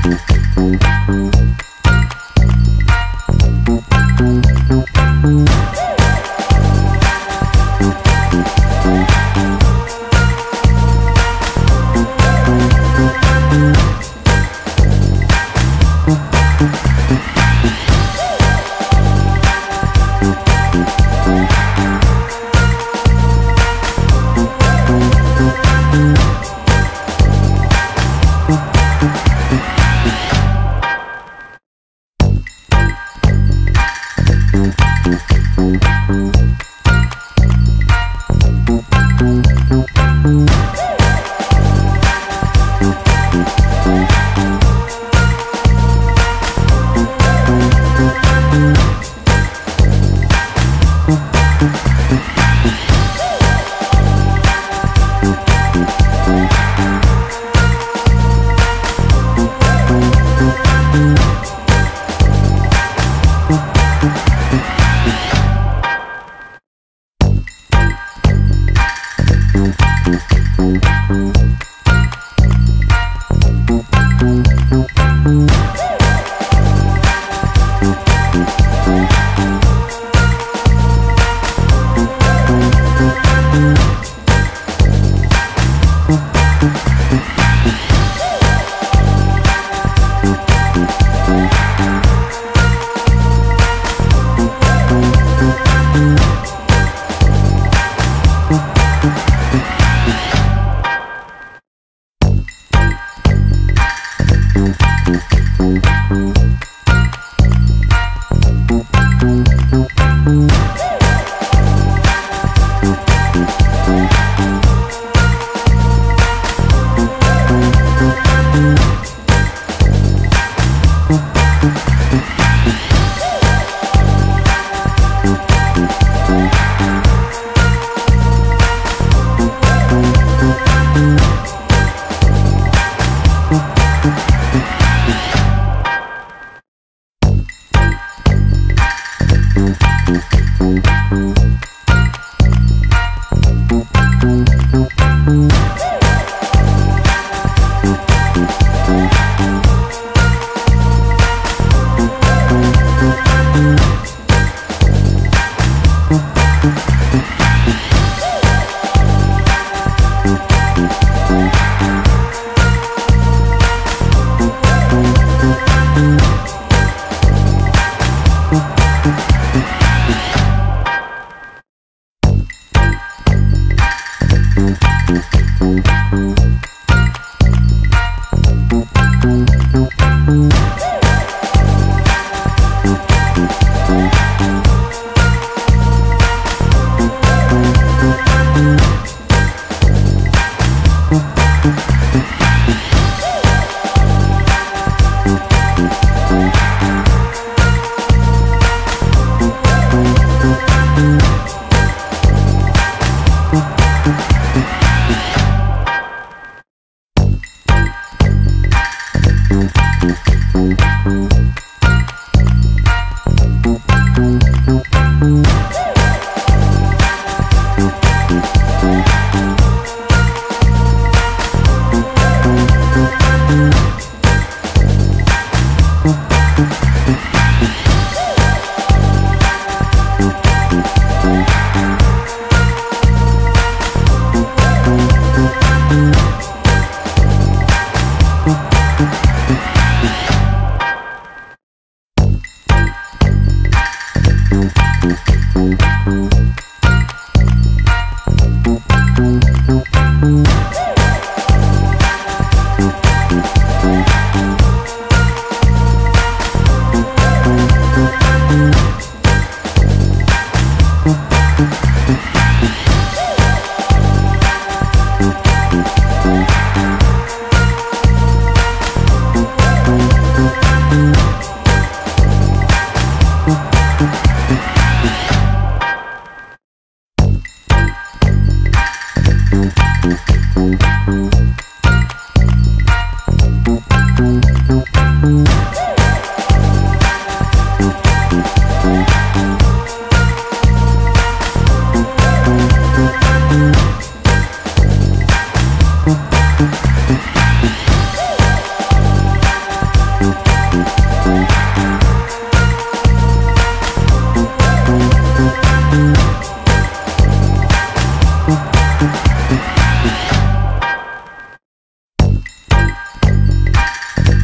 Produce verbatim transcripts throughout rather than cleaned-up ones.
We'll be right back.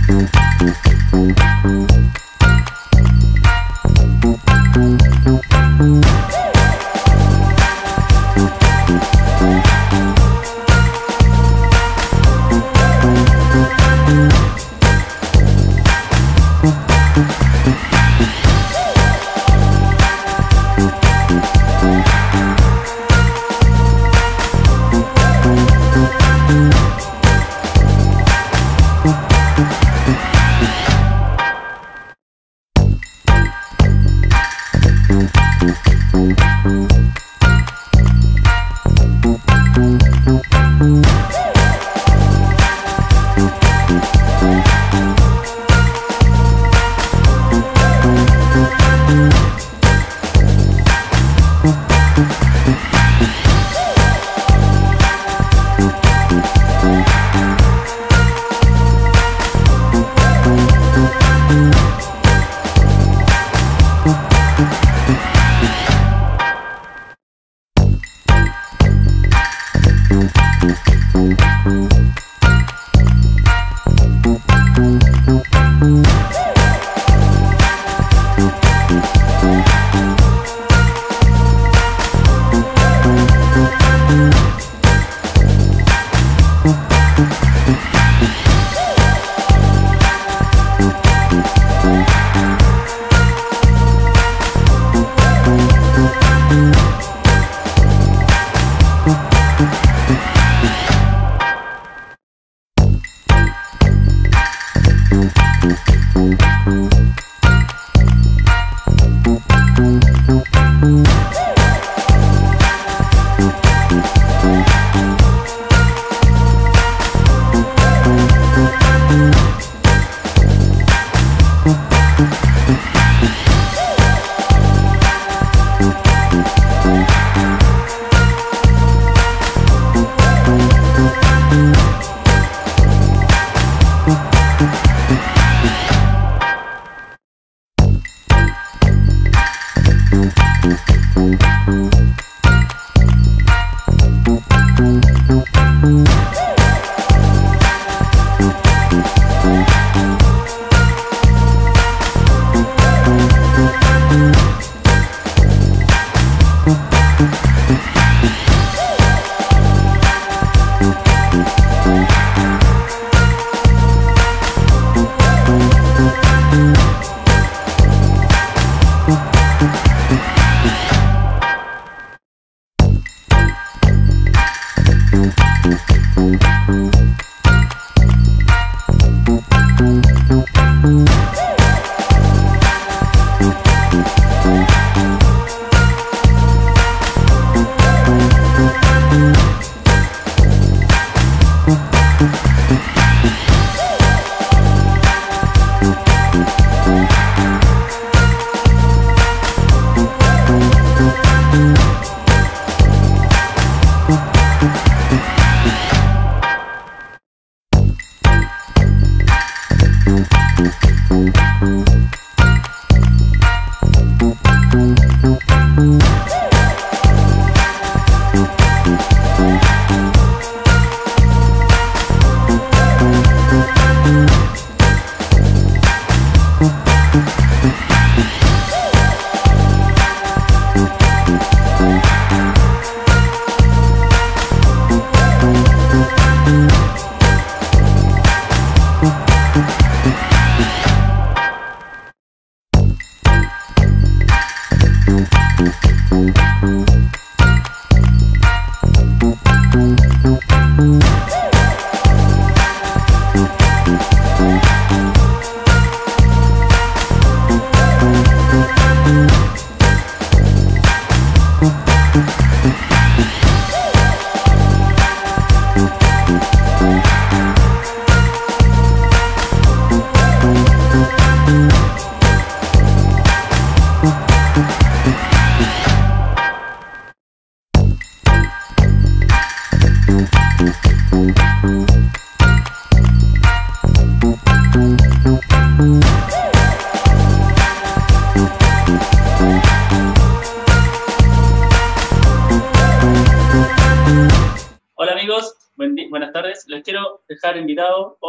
Hola amigos, buen buenas tardes. Les quiero dejar invitado hoy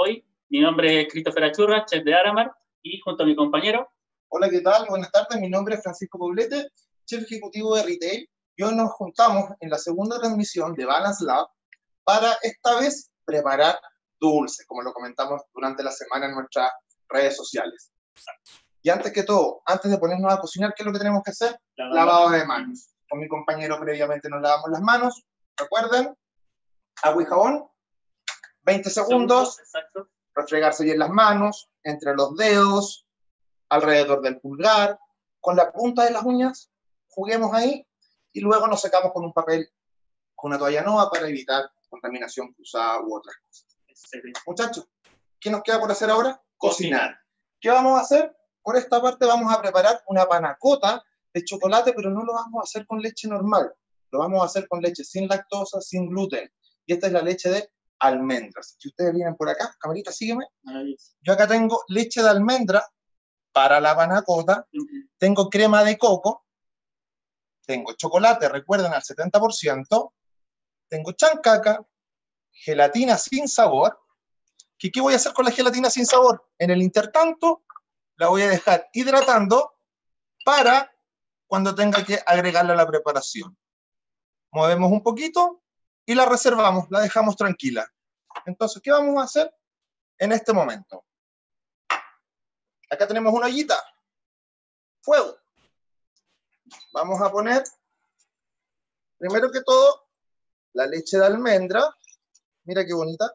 Mi nombre es Christopher Achurra, chef de Aramar, y junto a mi compañero. Hola, ¿qué tal? Buenas tardes, mi nombre es Francisco Poblete, chef ejecutivo de Retail, y hoy nos juntamos en la segunda transmisión de Balance Lab para esta vez preparar dulces, como lo comentamos durante la semana en nuestras redes sociales. Y antes que todo, antes de ponernos a cocinar, ¿qué es lo que tenemos que hacer? Lavado. Lavado de manos. Con mi compañero previamente nos lavamos las manos. Recuerden, agua y jabón, veinte segundos, Exacto. refregarse bien las manos, entre los dedos, alrededor del pulgar, con la punta de las uñas, juguemos ahí, y luego nos secamos con un papel, con una toalla nueva para evitar contaminación cruzada u otras cosas. Excelente. Muchachos, ¿qué nos queda por hacer ahora? Cocinar. Cocinar. ¿Qué vamos a hacer? Por esta parte vamos a preparar una panacota de chocolate, pero no lo vamos a hacer con leche normal. Lo vamos a hacer con leche sin lactosa, sin gluten. Y esta es la leche de almendras. Si ustedes vienen por acá, camarita, sígueme. Maravilloso. Yo acá tengo leche de almendra para la panacota. Uh-huh. Tengo crema de coco. Tengo chocolate, recuerden, al setenta por ciento. Tengo chancaca, gelatina sin sabor. ¿Qué, ¿Qué voy a hacer con la gelatina sin sabor? En el intertanto, la voy a dejar hidratando para cuando tenga que agregarla a la preparación. Movemos un poquito y la reservamos, la dejamos tranquila. Entonces, ¿qué vamos a hacer en este momento? Acá tenemos una ollita. Fuego. Vamos a poner, primero que todo, la leche de almendra. Mira qué bonita.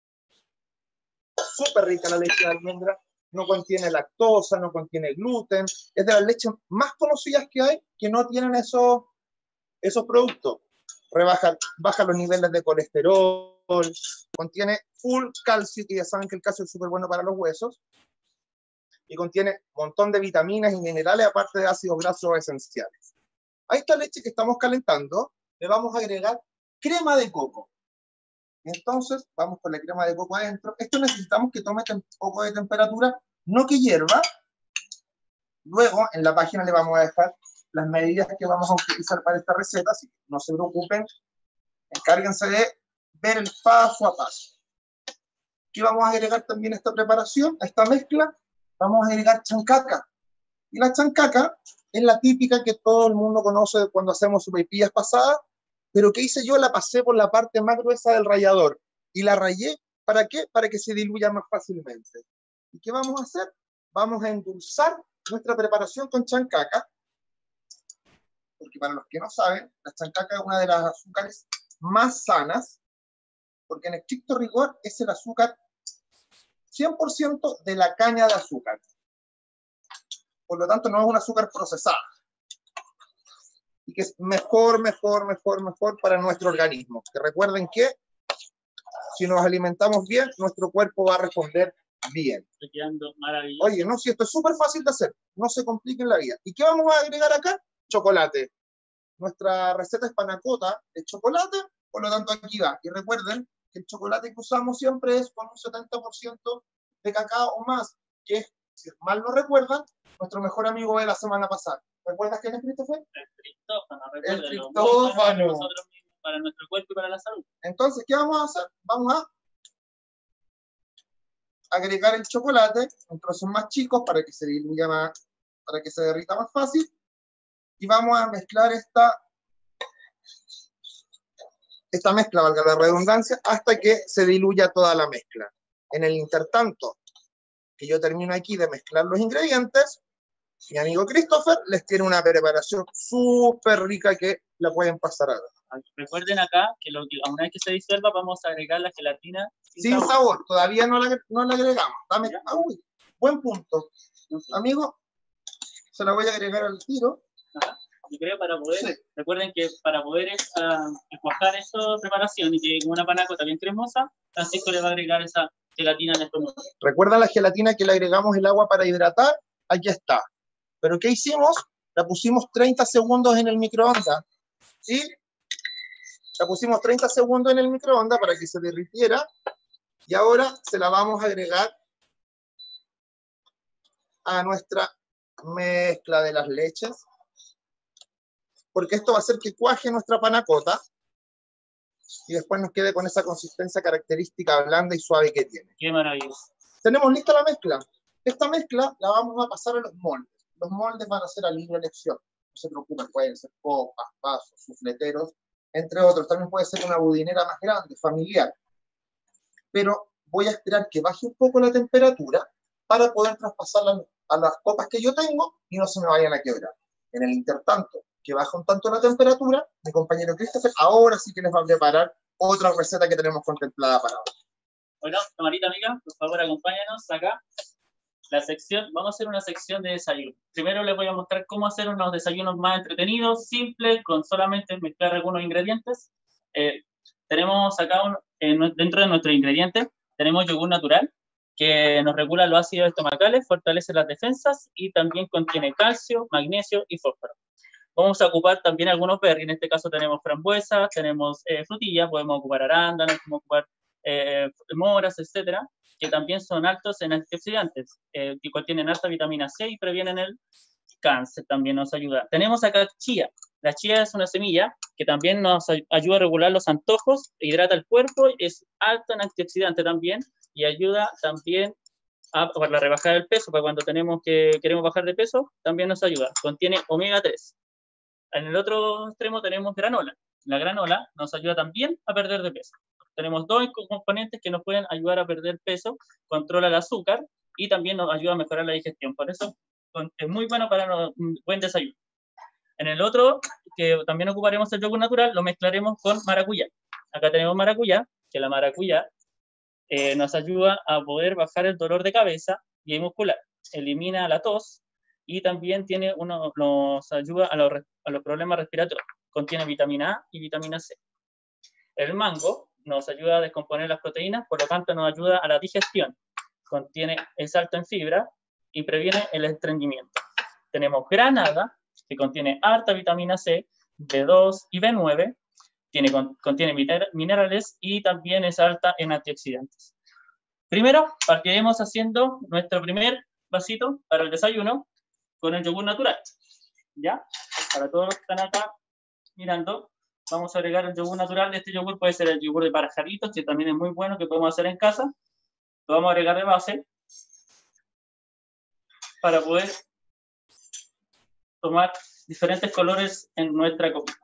Súper rica la leche de almendra. No contiene lactosa, no contiene gluten. Es de las leches más conocidas que hay que no tienen esos, esos productos. Rebaja, baja los niveles de colesterol. Contiene full calcio, que ya saben que el calcio es súper bueno para los huesos. Y contiene un montón de vitaminas y minerales, aparte de ácidos grasos esenciales. A esta leche que estamos calentando, le vamos a agregar crema de coco. Entonces, vamos con la crema de coco adentro. Esto necesitamos que tome un poco de temperatura, no que hierva. Luego, en la página le vamos a dejar las medidas que vamos a utilizar para esta receta, así que no se preocupen. Encárguense de ver el paso a paso. Aquí vamos a agregar también a esta preparación, a esta mezcla, vamos a agregar chancaca. Y la chancaca es la típica que todo el mundo conoce cuando hacemos sopaipillas pasadas, pero que hice yo, la pasé por la parte más gruesa del rallador y la rayé, ¿para qué? Para que se diluya más fácilmente. ¿Y qué vamos a hacer? Vamos a endulzar nuestra preparación con chancaca, porque para los que no saben, la chancaca es una de las azúcares más sanas, porque en estricto rigor es el azúcar cien por ciento de la caña de azúcar. Por lo tanto, no es un azúcar procesada. Y que es mejor, mejor, mejor, mejor para nuestro organismo. Que recuerden que si nos alimentamos bien, nuestro cuerpo va a responder bien. Está quedando maravilloso. Oye, no, si esto es súper fácil de hacer, no se compliquen la vida. ¿Y qué vamos a agregar acá? Chocolate. Nuestra receta es panacota de chocolate, por lo tanto aquí va. Y recuerden que el chocolate que usamos siempre es con un setenta por ciento de cacao o más, que es, si mal no recuerdan, nuestro mejor amigo de la semana pasada. ¿Recuerdas quién es Christopher? El triptófano, El recuérdenlo. triptófano. Para nosotros mismos, para nuestro cuerpo y para la salud. Entonces, ¿qué vamos a hacer? Vamos a agregar el chocolate en trozos más chicos para que se diluya más, para que se derrita más fácil. Y vamos a mezclar esta, esta mezcla, valga la redundancia, hasta que se diluya toda la mezcla. En el intertanto, que yo termino aquí de mezclar los ingredientes, mi amigo Christopher les tiene una preparación súper rica que la pueden pasar a ver. Recuerden acá que, lo que una vez que se disuelva vamos a agregar la gelatina sin, sin sabor. sabor. Todavía no la, no la agregamos. Dame, ah, uy, buen punto. Amigo, se la voy a agregar al tiro. Ajá. Yo creo para poder, sí. Recuerden que para poder uh, cuajar esta preparación y que una panacota bien cremosa, Francisco le va a agregar esa gelatina en este momento. ¿Recuerdan la gelatina que le agregamos el agua para hidratar? Aquí está. ¿Pero qué hicimos? La pusimos treinta segundos en el microondas. ¿Sí? La pusimos treinta segundos en el microondas para que se derritiera. Y ahora se la vamos a agregar a nuestra mezcla de las leches. Porque esto va a hacer que cuaje nuestra panacota. Y después nos quede con esa consistencia característica blanda y suave que tiene. Qué maravilloso. tenemos lista la mezcla. Esta mezcla la vamos a pasar a los moldes. Los moldes van a ser a libre elección. No se preocupen, pueden ser copas, vasos, sufleteros, entre otros. También puede ser una budinera más grande, familiar. Pero voy a esperar que baje un poco la temperatura para poder traspasarla a las copas que yo tengo y no se me vayan a quebrar. En el intertanto, que baja un tanto la temperatura, mi compañero Christopher ahora sí que les va a preparar otra receta que tenemos contemplada para hoy. Bueno, camarita amiga, por favor acompáñanos acá. La sección, vamos a hacer una sección de desayuno. Primero les voy a mostrar cómo hacer unos desayunos más entretenidos, simples, con solamente mezclar algunos ingredientes. Eh, tenemos acá, un, eh, dentro de nuestros ingredientes, tenemos yogur natural, que nos regula los ácidos estomacales, fortalece las defensas y también contiene calcio, magnesio y fósforo. Vamos a ocupar también algunos berries, en este caso tenemos frambuesas, tenemos eh, frutillas, podemos ocupar arándanos, podemos ocupar eh, moras, etcétera, que también son altos en antioxidantes, eh, que contienen alta vitamina C y previenen el cáncer, también nos ayuda. Tenemos acá chía. La chía es una semilla que también nos ayuda a regular los antojos, hidrata el cuerpo, es alta en antioxidante también y ayuda también a, para la rebajada del peso, para cuando tenemos que, queremos bajar de peso, también nos ayuda. Contiene omega tres. En el otro extremo tenemos granola. La granola nos ayuda también a perder de peso. Tenemos dos componentes que nos pueden ayudar a perder peso, controla el azúcar y también nos ayuda a mejorar la digestión. Por eso es muy bueno para un buen desayuno. En el otro, que también ocuparemos el yogur natural, lo mezclaremos con maracuyá. Acá tenemos maracuyá, que la maracuyá eh, nos ayuda a poder bajar el dolor de cabeza y muscular, elimina la tos y también tiene uno, nos ayuda a los, a los problemas respiratorios. Contiene vitamina A y vitamina C. El mango nos ayuda a descomponer las proteínas, por lo tanto nos ayuda a la digestión. Contiene, es alto en fibra y previene el estreñimiento. Tenemos granada, que contiene alta vitamina C, B dos y B nueve, tiene, contiene minerales y también es alta en antioxidantes. Primero, partiremos haciendo nuestro primer vasito para el desayuno con el yogur natural. ¿Ya? Para todos los que están acá mirando, vamos a agregar el yogur natural. Este yogur puede ser el yogur de pajaritos, que también es muy bueno, que podemos hacer en casa. Lo vamos a agregar de base para poder tomar diferentes colores en nuestra comida.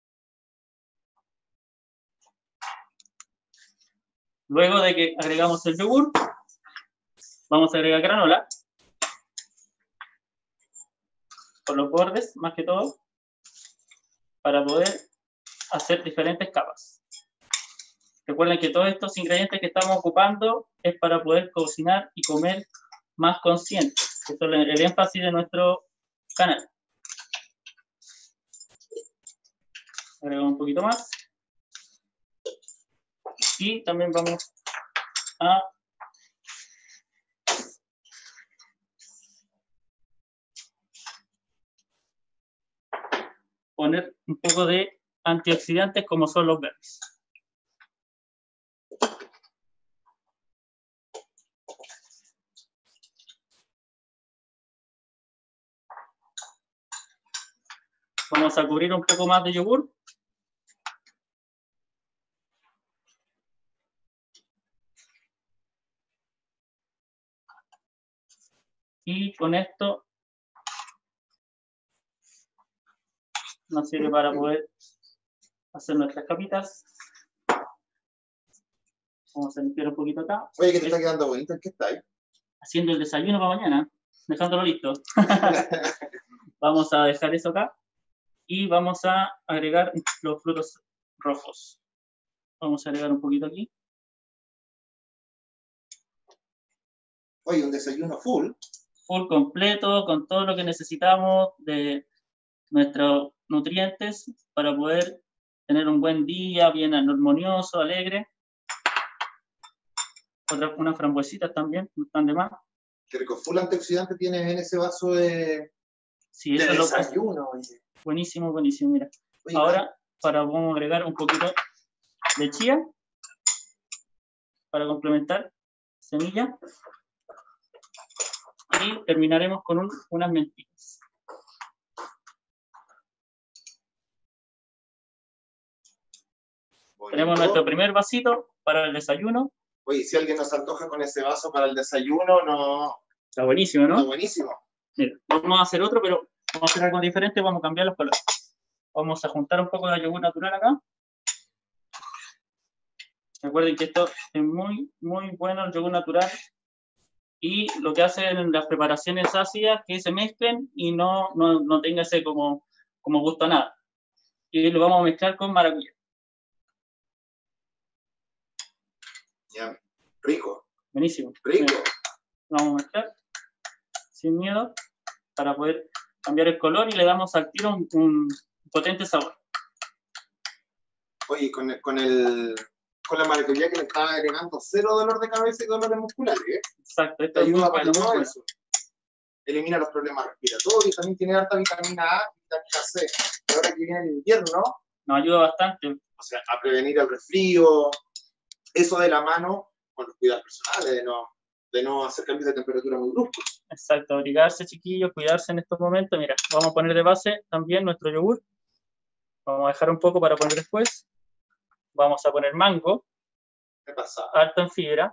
Luego de que agregamos el yogur, vamos a agregar granola por los bordes, más que todo, para poder hacer diferentes capas. Recuerden que todos estos ingredientes que estamos ocupando es para poder cocinar y comer más conscientes. Esto es el énfasis de nuestro canal. Agregamos un poquito más. Y también vamos a poner un poco de antioxidantes como son los berries. Vamos a cubrir un poco más de yogur. Y con esto nos sirve para poder hacer nuestras capitas. Vamos a limpiar un poquito acá. Oye, que te está quedando bonito, ¿en qué está ahí? Haciendo el desayuno para mañana, dejándolo listo. Vamos a dejar eso acá y vamos a agregar los frutos rojos. Vamos a agregar un poquito aquí. Oye, un desayuno full. Full completo, con todo lo que necesitamos de nuestros nutrientes para poder tener un buen día, bien armonioso, alegre. Otra, unas frambuesitas también, no están de más. Qué rico, full antioxidante tienes en ese vaso de, sí, eso de es lo desayuno. Oye. Buenísimo, buenísimo, mira. Oye, ahora, para vamos a agregar un poquito de chía para complementar semilla. Y terminaremos con un, unas mentiras. Bonito. Tenemos nuestro primer vasito para el desayuno. Oye, si alguien nos antoja con ese vaso para el desayuno, no... Está buenísimo, ¿no? Está buenísimo. Mira, vamos a hacer otro, pero vamos a hacer algo diferente, vamos a cambiar los colores. Vamos a juntar un poco de yogur natural acá. Recuerden que esto es muy, muy bueno, el yogur natural. Y lo que hacen las preparaciones ácidas que se mezclen y no, no, no tenga ese como, como gusto a nada. Y lo vamos a mezclar con maracuyá. Ya, rico. Buenísimo. Rico. Mira, lo vamos a mezclar sin miedo para poder cambiar el color y le damos al tiro un, un potente sabor. Oye, con el, con el con la maracuyá que le estaba agregando cero dolor de cabeza y dolores musculares, ¿eh? Exacto, esto Te es muy ayuda para bueno, muy todo bueno. eso. Elimina los problemas respiratorios, también tiene harta vitamina A y vitamina C. Y ahora que viene el invierno, Nos ayuda bastante. o sea, a prevenir el resfrío, eso de la mano con los cuidados personales, de no, de no hacer cambios de temperatura muy bruscos. Exacto, abrigarse, chiquillos, cuidarse en estos momentos. Mira, vamos a poner de base también nuestro yogur. Vamos a dejar un poco para poner después. Vamos a poner mango. ¿Qué pasa? Harto en fibra.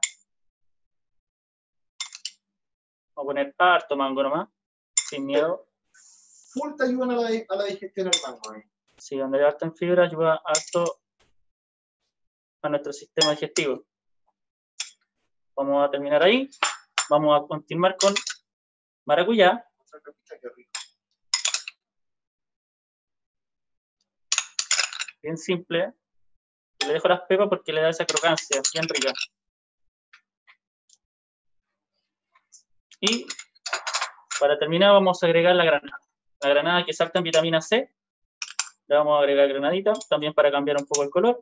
Vamos a poner harto mango nomás, sin miedo. Full te ayudan a la, a la digestión del mango. ¿Eh? Sí, donde hay harto en fibra ayuda harto a nuestro sistema digestivo. Vamos a terminar ahí. Vamos a continuar con maracuyá. Qué rico. Bien simple. Le dejo las pepas porque le da esa crocancia bien rica. Y para terminar vamos a agregar la granada. La granada que salta en vitamina C. Le vamos a agregar granadita, también para cambiar un poco el color.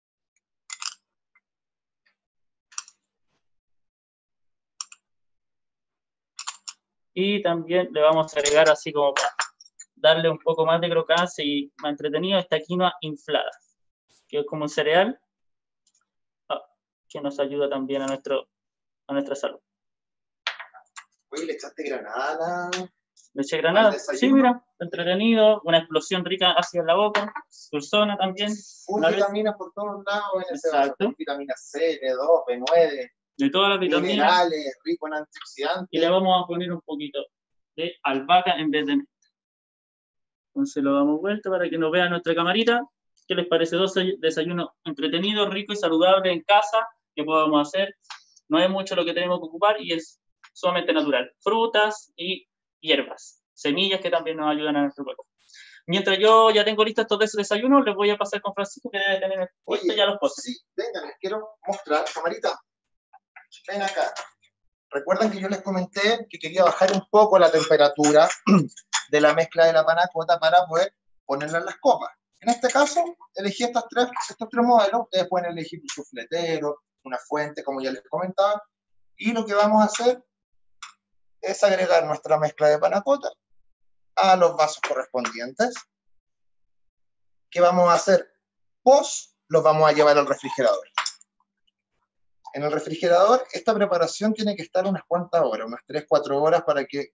Y también le vamos a agregar así como para darle un poco más de crocancia y más entretenido esta quinoa inflada, que es como un cereal que nos ayuda también a, nuestro, a nuestra salud. Oye, ¿le echaste granada? ¿Le eché granada? Sí, mira, entretenido, una explosión rica hacia la boca, dulzona también. Un vitaminas por todos lados en ese vaso. Vitamina C, B dos, B nueve. De todas las vitaminas. Minerales, rico en antioxidantes. Y le vamos a poner un poquito de albahaca en vez de menta. Entonces lo damos vuelta para que nos vea nuestra camarita. ¿Qué les parece? Dos desayunos entretenidos, ricos y saludables en casa que podamos hacer. No es mucho lo que tenemos que ocupar y es sumamente natural. Frutas y hierbas, semillas que también nos ayudan a nuestro cuerpo. Mientras yo ya tengo listos estos desayunos, les voy a pasar con Francisco que debe tener listo ya los postres. Sí, venga, les quiero mostrar, camarita. Ven acá. Recuerdan que yo les comenté que quería bajar un poco la temperatura de la mezcla de la panna cotta para poder ponerla en las copas. En este caso, elegí estos tres, estos tres modelos. Ustedes pueden elegir un sufletero, una fuente, como ya les comentaba. Y lo que vamos a hacer es agregar nuestra mezcla de panna cotta a los vasos correspondientes. ¿Qué vamos a hacer? Post, los vamos a llevar al refrigerador. En el refrigerador, esta preparación tiene que estar unas cuantas horas, unas tres, cuatro horas para que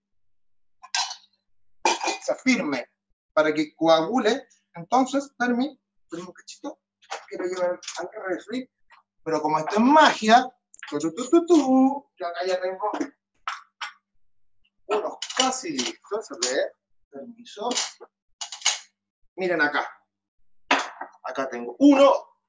se afirme, para que coagule. Entonces, permí, un cachito, quiero llevar al refri, pero como esto es magia, tu, tu, tu, tu, tu, yo acá ya tengo unos casi listos, a ver, permiso. Miren acá, acá tengo uno,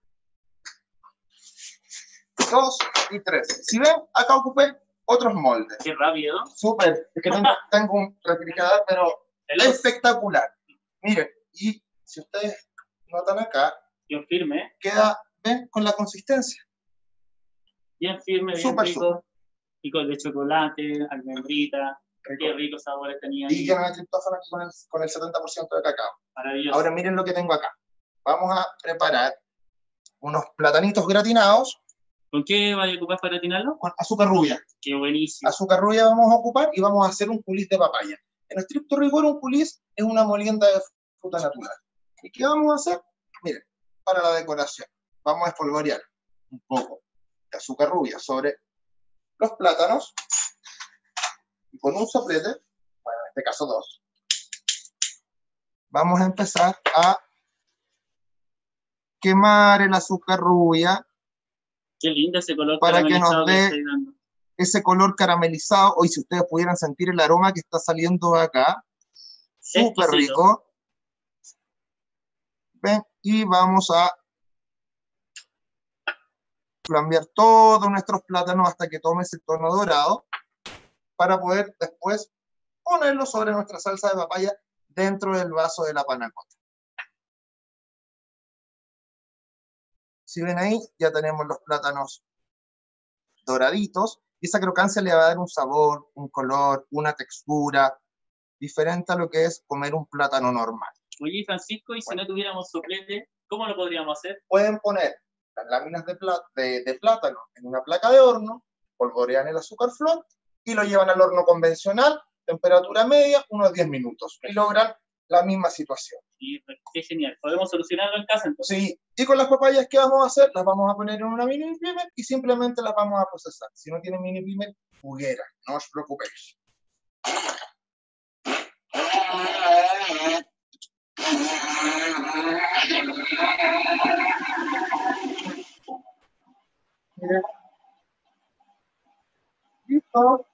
dos y tres. Si ven, acá ocupé otros moldes. Qué rápido. Súper, es que tengo, tengo un refrigerador, pero espectacular. Miren, y si ustedes notan acá, bien firme, queda, ven, con la consistencia. Bien firme, bien super, rico. Super. Pico de chocolate, almendrita, qué ricos sabores tenía. Y lleno de triptófano aquí con el, con el setenta por ciento de cacao. Maravilloso. Ahora miren lo que tengo acá. Vamos a preparar unos platanitos gratinados. ¿Con qué vas a ocupar para gratinarlo? Con azúcar rubia. Qué buenísimo. Azúcar rubia vamos a ocupar y vamos a hacer un coulis de papaya. En estricto rigor, un coulis es una molienda de fruta natural. ¿Y qué vamos a hacer? Miren, para la decoración, vamos a espolvorear un poco de azúcar rubia sobre los plátanos y con un soplete, bueno, en este caso dos, vamos a empezar a quemar el azúcar rubia Qué lindo ese color para que caramelizado nos que dé estáis dando. ese color caramelizado. Hoy, si ustedes pudieran sentir el aroma que está saliendo de acá, súper Exquisito. rico. ¿Ven? Y vamos a flambear todos nuestros plátanos hasta que tome ese tono dorado, para poder después ponerlo sobre nuestra salsa de papaya dentro del vaso de la panna cotta. Si ven ahí, ya tenemos los plátanos doraditos, y esa crocancia le va a dar un sabor, un color, una textura diferente a lo que es comer un plátano normal. Oye, Francisco, y si bueno, no tuviéramos soplete, ¿cómo lo podríamos hacer? Pueden poner las láminas de, plá de, de plátano en una placa de horno, polvorean el azúcar flor y lo llevan al horno convencional, temperatura media, unos diez minutos, y logran la misma situación. Y qué genial, podemos solucionarlo en casa entonces. Sí, y con las papayas, ¿qué vamos a hacer? Las vamos a poner en una mini primer y simplemente las vamos a procesar. Si no tienen mini primer, juguera, no os preocupéis. Miren. Listo.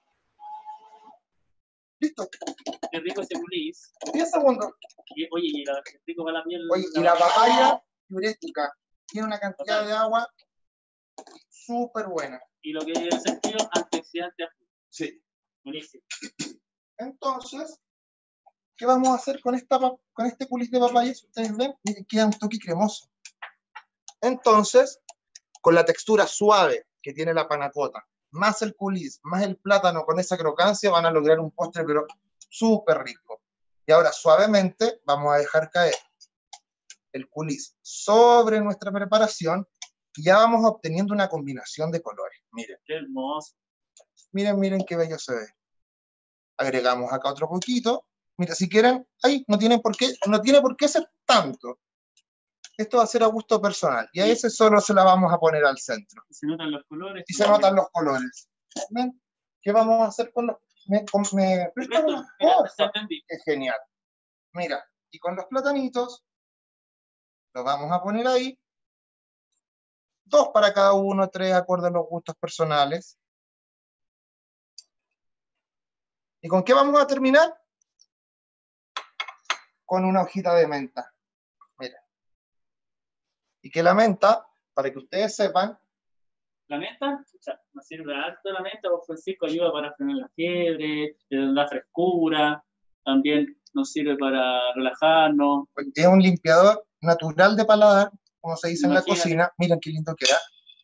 Listo. Qué rico ese coulis. diez segundos. Y, oye, y la, rico para la piel. Oye, la y la papaya diurética tiene una cantidad Total. de agua súper buena. Y lo que es el sentido antioxidante. Sí. Buenísimo. Entonces, ¿qué vamos a hacer con, esta, con este coulis de papaya? Si ustedes ven, miren, queda un toque cremoso. Entonces, con la textura suave que tiene la panna cotta, más el coulis, más el plátano con esa crocancia, van a lograr un postre pero súper rico. Y ahora suavemente vamos a dejar caer el coulis sobre nuestra preparación y ya vamos obteniendo una combinación de colores. Miren. Qué hermoso. Miren, miren qué bello se ve. Agregamos acá otro poquito. Mira, si quieren, ahí no tienen por qué, no tiene por qué ser tanto. Esto va a ser a gusto personal. Y a ese solo se la vamos a poner al centro. Y se notan los colores. Y se notan los colores. ¿Ven? ¿Qué vamos a hacer con los... Me, con, me, Perfecto. oh, es genial. Mira, y con los platanitos, los vamos a poner ahí. Dos para cada uno, tres, acorde a los gustos personales. ¿Y con qué vamos a terminar? Con una hojita de menta. Mira. Y que la menta, para que ustedes sepan... La menta, o sea, nos sirve harto la menta, porque Francisco ayuda para frenar la fiebre, la frescura, también nos sirve para relajarnos. Es un limpiador natural de paladar, como se dice Imagínate. En la cocina. Miren qué lindo queda.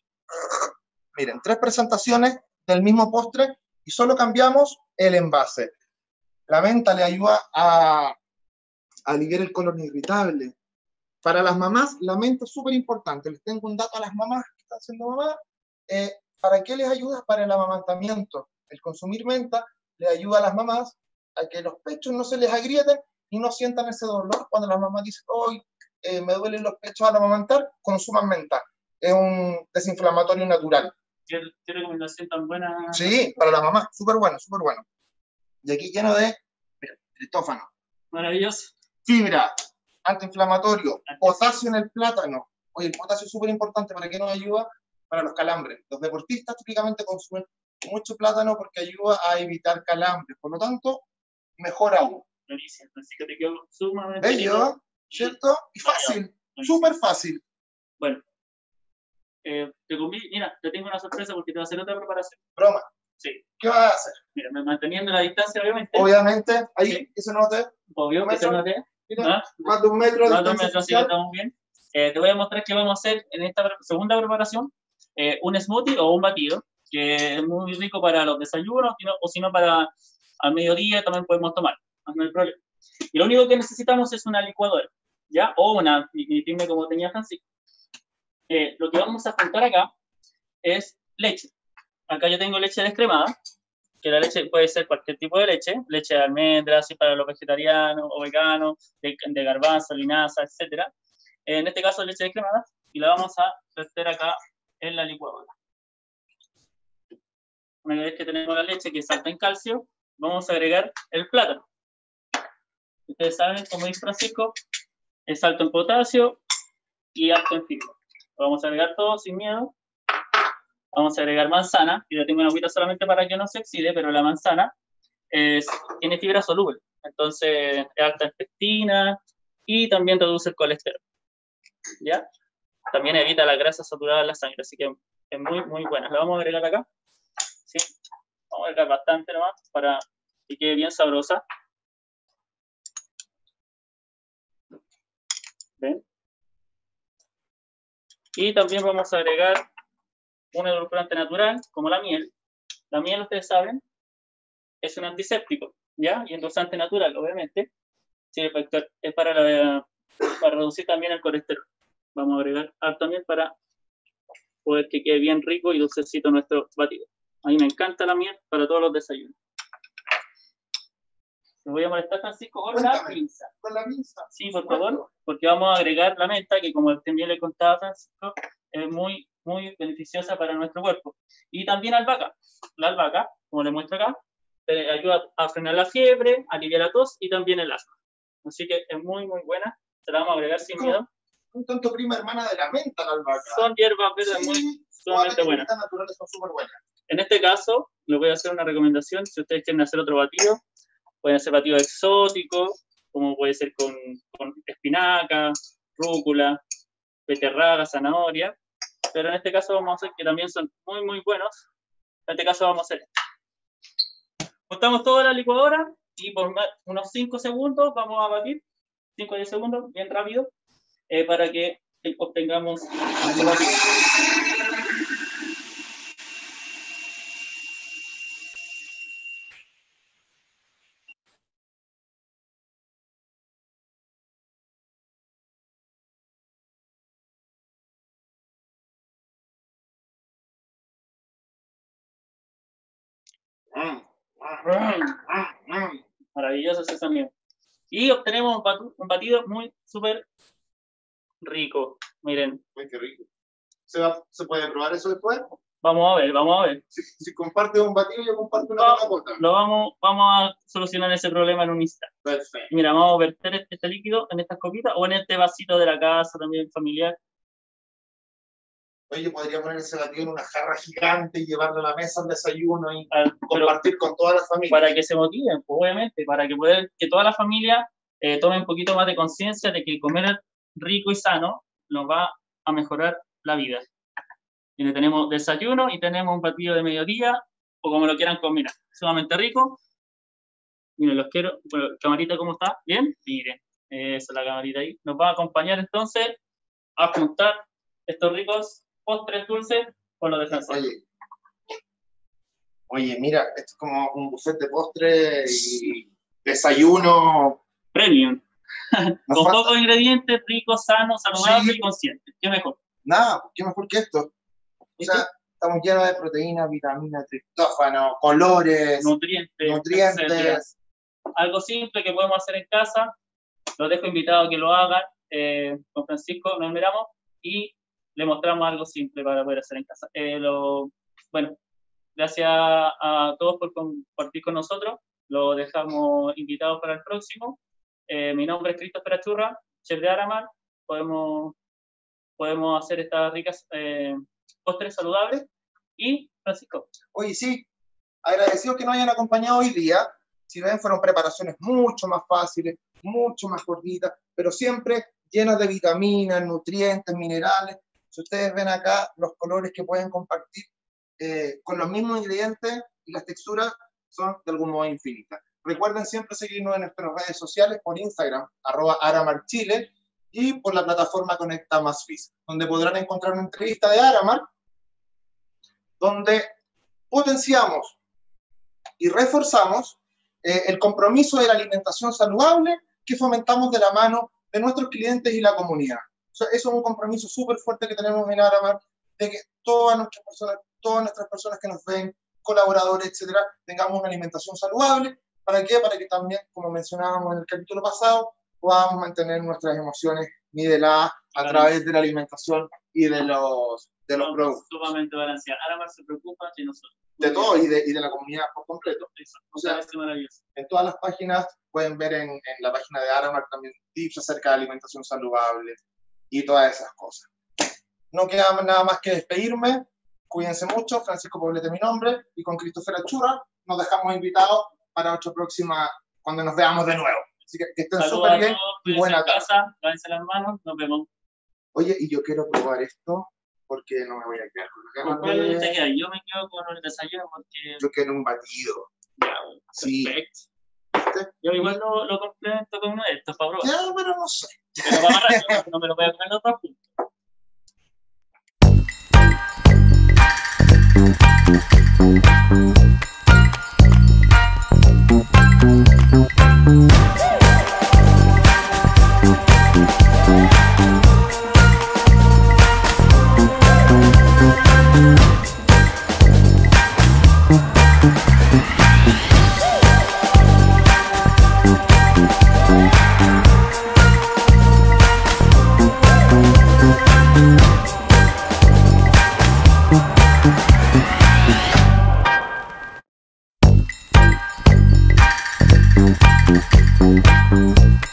Miren, tres presentaciones del mismo postre y solo cambiamos el envase. La menta le ayuda a, a aliviar el colon irritable. Para las mamás, la menta es súper importante. Les tengo un dato a las mamás que están siendo mamás. Eh, ¿Para qué les ayuda? Para el amamantamiento. El consumir menta le ayuda a las mamás a que los pechos no se les agrieten y no sientan ese dolor cuando las mamás dicen, hoy eh, me duelen los pechos al amamantar, consuman menta. Es un desinflamatorio natural. ¿Qué, qué recomendación tan buena? Sí, para la mamá, súper bueno, súper bueno. Y aquí lleno de mira, tristófano. Maravilloso. Fibra, antiinflamatorio, potasio en el plátano. Oye, el potasio es súper importante. ¿Para qué nos ayuda? Para los calambres. Los deportistas típicamente consumen mucho plátano porque ayuda a evitar calambres. Por lo tanto, mejor aún. Buenísimo. Así que te quedo sumamente bello, ¿cierto? Y fácil, súper fácil. Bueno. Eh, te comí, mira, te tengo una sorpresa porque te va a hacer otra preparación. Broma. Sí. ¿Qué vas a hacer? Mira, manteniendo la distancia, obviamente. Obviamente, ahí, sí. que se note. Obvio que se note. Mira, ¿ah? Más de un metro de Más de un metro, así que estamos bien. Eh, te voy a mostrar qué vamos a hacer en esta segunda preparación. Eh, un smoothie o un batido, que es muy rico para los desayunos, o si no para al mediodía también podemos tomar. No hay problema. Y lo único que necesitamos es una licuadora, ¿ya? O una mini pyme como tenía Francisco. Eh, lo que vamos a juntar acá es leche. Acá yo tengo leche descremada, que la leche puede ser cualquier tipo de leche, leche de almendras, así para los vegetarianos o veganos, de, de garbanzo, linaza, etcétera. En este caso leche descremada, y la vamos a verter acá en la licuadora. Una vez que tenemos la leche que es alta en calcio, vamos a agregar el plátano. Ustedes saben, como dice Francisco, es alto en potasio y alto en fibra. Lo vamos a agregar todo sin miedo. Vamos a agregar manzana, y yo tengo una agüita solamente para que no se oxide, pero la manzana es, tiene fibra soluble, entonces es alta en pectina y también reduce el colesterol, ¿ya? También evita la grasa saturada en la sangre, así que es muy, muy buena. La vamos a agregar acá, ¿sí? Vamos a agregar bastante nomás para que quede bien sabrosa. ¿Ven? Y también vamos a agregar un edulcorante natural, como la miel. La miel, ustedes saben, es un antiséptico, ¿ya? Y endulzante natural, obviamente. Sí, es para, la, para reducir también el colesterol. Vamos a agregar también para poder que quede bien rico y dulcecito nuestro batido. A mí me encanta la miel para todos los desayunos. Me voy a molestar, Francisco, con la pinza. ¿Con la pinza? Sí, por favor, porque vamos a agregar la menta, que como también le contaba a Francisco, es muy, muy beneficiosa para nuestro cuerpo. Y también albahaca. La albahaca, como le muestro acá, te ayuda a frenar la fiebre, aliviar la tos y también el asma. Así que es muy, muy buena. Se la vamos a agregar sin miedo. Un tanto prima hermana de la menta, la albahaca. Son hierbas verdes sí, muy sumamente buenas. Las naturales son súper buenas. En este caso, les voy a hacer una recomendación. Si ustedes quieren hacer otro batido, pueden hacer batidos exóticos, como puede ser con, con espinaca, rúcula, beterraga, zanahoria. Pero en este caso vamos a hacer que también son muy, muy buenos. En este caso vamos a hacer esto. Juntamos toda la licuadora y por unos cinco segundos vamos a batir, cinco a diez segundos, bien rápido, eh, para que obtengamos el batido. Maravilloso ese sonido. Y obtenemos un batido, un batido muy súper rico. Miren. Ay, qué rico. ¿Se, va, ¿Se puede probar eso después? Vamos a ver, vamos a ver. Si, si compartes un batido, yo comparto una Coca-Cola. Lo vamos, vamos a solucionar ese problema en un instante. Perfecto. Mira, vamos a verter este, este líquido en estas copitas o en este vasito de la casa también familiar. Oye, podría poner ese batido en una jarra gigante y llevarlo a la mesa al desayuno y Al, compartir con toda la familia. Para que se motiven, pues, obviamente, para que, poder, que toda la familia eh, tome un poquito más de conciencia de que comer rico y sano nos va a mejorar la vida. Y tenemos desayuno y tenemos un batido de mediodía, o como lo quieran combinar. Sumamente rico. Miren, los quiero. Bueno, camarita, ¿cómo está? ¿Bien? Miren, esa es la camarita ahí. Nos va a acompañar entonces a juntar estos ricos postres dulces con los de Francisco. Oye, oye, mira, esto es como un buffet de postre y desayuno. Premium. Con falta... pocos ingredientes, ricos, sanos, saludables sí. Y conscientes. ¿Qué mejor? Nada, ¿qué mejor que esto? O sea, estamos llenos de proteínas, vitaminas, triptófano, colores, nutrientes, nutrientes. Etcétera. Algo simple que podemos hacer en casa. Los dejo invitados a que lo hagan. Eh, con Francisco nos miramos y le mostramos algo simple para poder hacer en casa. Eh, lo, bueno, gracias a todos por compartir con nosotros. Los dejamos invitados para el próximo. Eh, mi nombre es Christopher Achurra, chef de Aramar. Podemos, podemos hacer estas ricas eh, postres saludables. Y, Francisco. Oye, sí, agradecido que nos hayan acompañado hoy día. Si ven, fueron preparaciones mucho más fáciles, mucho más cortitas, pero siempre llenas de vitaminas, nutrientes, minerales. Si ustedes ven acá los colores que pueden compartir eh, con los mismos ingredientes y las texturas son de algún modo infinitas. Recuerden siempre seguirnos en nuestras redes sociales por Instagram, arroba Aramar Chile, y por la plataforma Conecta Más Fis, donde podrán encontrar una entrevista de Aramar, donde potenciamos y reforzamos eh, el compromiso de la alimentación saludable que fomentamos de la mano de nuestros clientes y la comunidad. O sea, eso es un compromiso súper fuerte que tenemos en Aramar, de que todas nuestras personas, todas nuestras personas que nos ven, colaboradores, etcétera, tengamos una alimentación saludable. ¿Para qué? Para que también, como mencionábamos en el capítulo pasado, podamos mantener nuestras emociones niveladas a través de la alimentación y de los, de los productos. Sumamente balanceada. Aramar se preocupa de nosotros. De todo y de, y de la comunidad por completo. Eso, o sea, maravilloso. En todas las páginas pueden ver en, en la página de Aramar también tips acerca de alimentación saludable y todas esas cosas. No queda nada más que despedirme. Cuídense mucho. Francisco Poblete mi nombre, y con Christopher Achurra nos dejamos invitados para otra próxima, cuando nos veamos de nuevo. Así que que estén súper bien y buena tarde. Lávense las manos, nos vemos. Oye, y yo quiero probar esto porque no me voy a quedar con la ¿Con cuál de... te queda? Yo me quedo con el desayuno porque... Yo quiero un batido. Ya, sí. Perfecto. Yo igual lo, lo complemento con uno de estos para probar. Ya, pero no sé. Pero va a amarrar, no me lo voy a comer los dos puntos. Thank you.